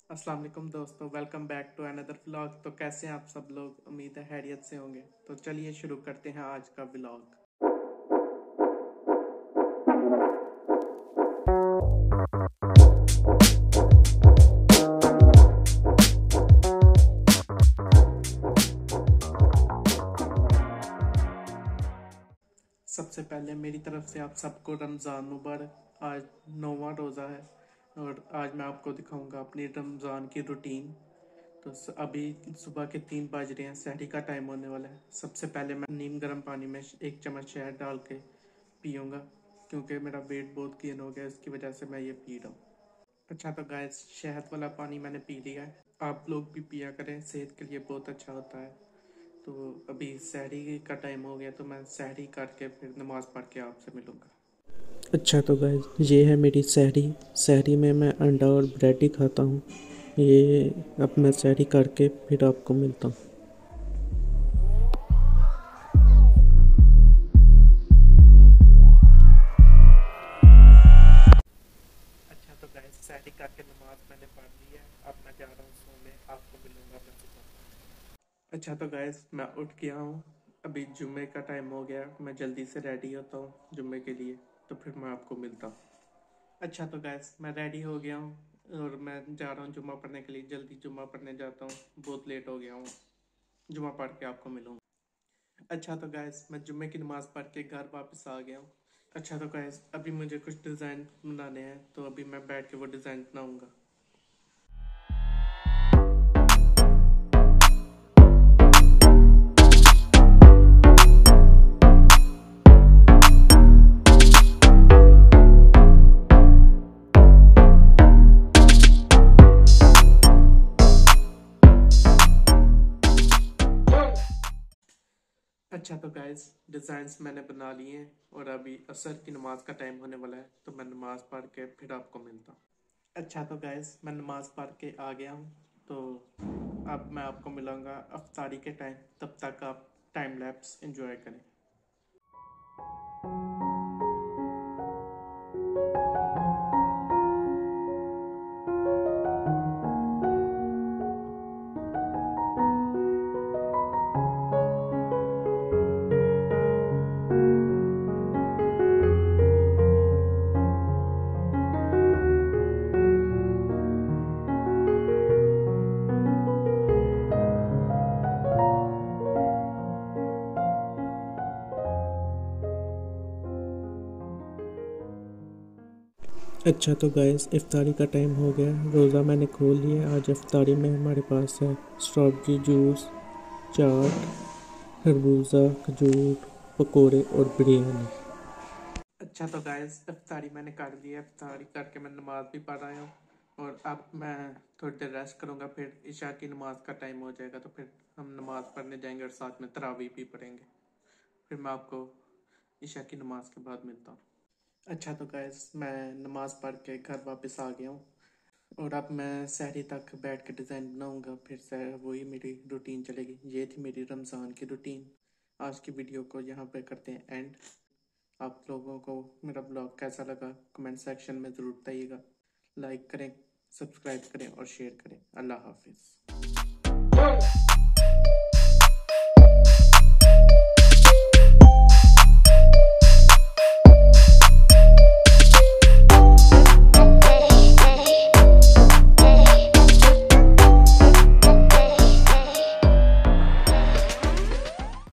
अस्सलाम वालेकुम दोस्तों, welcome back to another vlog. तो कैसे हैं आप सब लोग? उम्मीद है खैरियत से होंगे। तो चलिए शुरू करते हैं आज का व्लॉग। सबसे पहले मेरी तरफ से आप सबको रमज़ान मुबारक। आज 9वां रोज़ा है और आज मैं आपको दिखाऊंगा अपनी रमज़ान की रूटीन। तो अभी सुबह के 3 बज रहे हैं, सहरी का टाइम होने वाला है। सबसे पहले मैं नीम गर्म पानी में 1 चम्मच शहद डाल के पीऊँगा, क्योंकि मेरा वेट बहुत गेन हो गया, इसकी वजह से मैं ये पी रहा हूँ। अच्छा तो गाइस, शहद वाला पानी मैंने पी लिया है, आप लोग भी पिया करें, सेहत के लिए बहुत अच्छा होता है। तो अभी सहरी का टाइम हो गया, तो मैं सहरी करके फिर नमाज़ पढ़ के आपसे मिलूँगा। अच्छा तो गाइस, ये है मेरी सहरी। सहरी में मैं अंडा और ब्रेड ही खाता हूँ। ये अब मैं सहरी करके फिर आपको मिलता हूँ। अच्छा तो गाइस, सहरी करके नमाज मैंने पढ़ ली है, अब मैं जा रहा हूँ सोने, आपको मिलूँगा मैं सुबह। अच्छा तो गाइस, मैं उठ गया हूँ, अभी जुम्मे का टाइम हो गया, मैं जल्दी से रेडी होता हूँ जुम्मे के लिए, तो फिर मैं आपको मिलता हूँ। अच्छा तो गैस, मैं रेडी हो गया हूँ और मैं जा रहा हूँ जुम्मा पढ़ने के लिए। जल्दी जुम्मा पढ़ने जाता हूँ, बहुत लेट हो गया हूँ। जुम्मा पढ़ के आपको मिलूँगा। अच्छा तो गैस, मैं जुम्मे की नमाज़ पढ़ के घर वापस आ गया हूँ। अच्छा तो गैस, अभी मुझे कुछ डिज़ाइन बनाने हैं, तो अभी मैं बैठ के वो डिज़ाइन बनाऊँगा। अच्छा तो गाइस, डिज़ाइंस मैंने बना लिए हैं और अभी असर की नमाज का टाइम होने वाला है, तो मैं नमाज़ पढ़ के फिर आपको मिलता हूँ। अच्छा तो गाइस, मैं नमाज़ पढ़ के आ गया हूँ, तो अब मैं आपको मिलूँगा अफ्तारी के टाइम। तब तक आप टाइम लैप्स एंजॉय करें। अच्छा तो गाइस, इफ्तारी का टाइम हो गया। रोज़ा मैंने खोल लिया। आज इफ्तारी में हमारे पास है स्ट्रॉबेरी जूस, चाट, खरबूजा, खजूर, पकोड़े और बिरयानी। अच्छा तो गाइस, इफ्तारी मैंने कर ली है, इफ्तारी करके मैं नमाज़ भी पढ़ आया हूँ और अब मैं थोड़ी देर रेस्ट करूँगा, फिर इशा की नमाज का टाइम हो जाएगा, तो फिर हम नमाज़ पढ़ने जाएंगे और साथ में तरावी भी पढ़ेंगे। फिर मैं आपको इशा की नमाज के बाद मिलता हूँ। अच्छा तो गाइस, मैं नमाज़ पढ़ के घर वापस आ गया हूँ और अब मैं सहरी तक बैठ के डिज़ाइन बनाऊंगा, फिर से वही मेरी रूटीन चलेगी। ये थी मेरी रमज़ान की रूटीन। आज की वीडियो को यहाँ पे करते हैं एंड। आप लोगों को मेरा ब्लॉग कैसा लगा कमेंट सेक्शन में ज़रूर बताइएगा। लाइक करें, सब्सक्राइब करें और शेयर करें। अल्लाह हाफिज़।